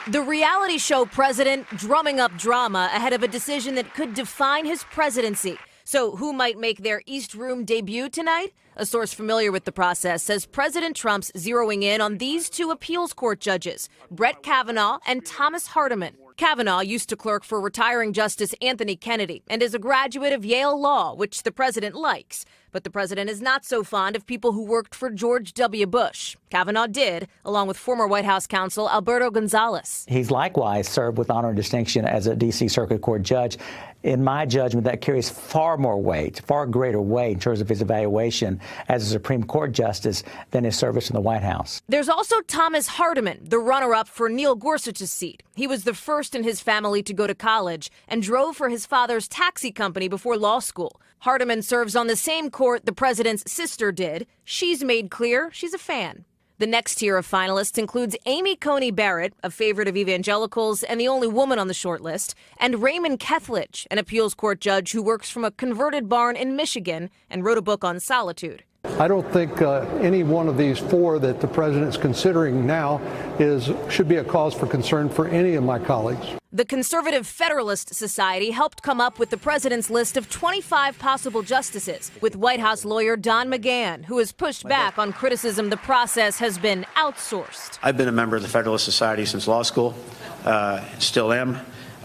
The reality show president drumming up drama ahead of a decision that could define his presidency. So who might make their East Room debut tonight? A source familiar with the process says President Trump's zeroing in on these two appeals court judges, Brett Kavanaugh and Thomas Hardiman. Kavanaugh used to clerk for retiring Justice Anthony Kennedy and is a graduate of Yale Law, which the president likes. But the president is not so fond of people who worked for George W. Bush. Kavanaugh did, along with former White House counsel Alberto Gonzales. He's likewise served with honor and distinction as a D.C. Circuit Court judge. In my judgment, that carries far more weight, far greater weight in terms of his evaluation as a Supreme Court justice than his service in the White House. There's also Thomas Hardiman, the runner-up for Neil Gorsuch's seat. He was the first in his family to go to college and drove for his father's taxi company before law school. Hardiman serves on the same court the president's sister did. She's made clear she's a fan. The next tier of finalists includes Amy Coney Barrett, a favorite of evangelicals and the only woman on the short list, and Raymond Kethledge, an appeals court judge who works from a converted barn in Michigan and wrote a book on solitude. I don't think any one of these four that the president's considering now should be a cause for concern for any of my colleagues. The Conservative Federalist Society helped come up with the president's list of 25 possible justices, with White House lawyer Don McGahn, who has pushed back on criticism the process has been outsourced. I've been a member of the Federalist Society since law school, still am.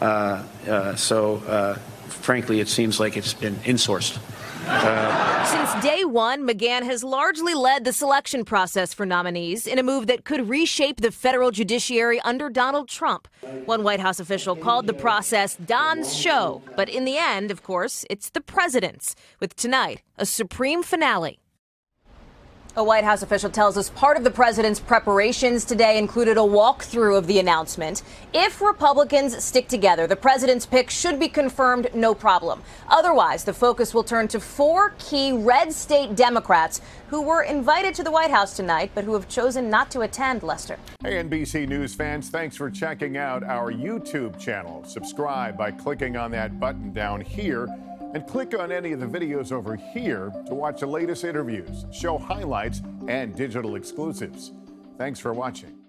Frankly, it seems like it's been insourced. Since day one, McGahn has largely led the selection process for nominees in a move that could reshape the federal judiciary under Donald Trump. One White House official called the process Don's show. But in the end, of course, it's the president's, with tonight a supreme finale. A White House official tells us part of the president's preparations today included a walkthrough of the announcement. If Republicans stick together, the president's pick should be confirmed, no problem. Otherwise, the focus will turn to four key red state Democrats who were invited to the White House tonight, but who have chosen not to attend, Lester. Hey, NBC News fans, thanks for checking out our YouTube channel. Subscribe by clicking on that button down here. And click on any of the videos over here to watch the latest interviews, show highlights, and digital exclusives. Thanks for watching.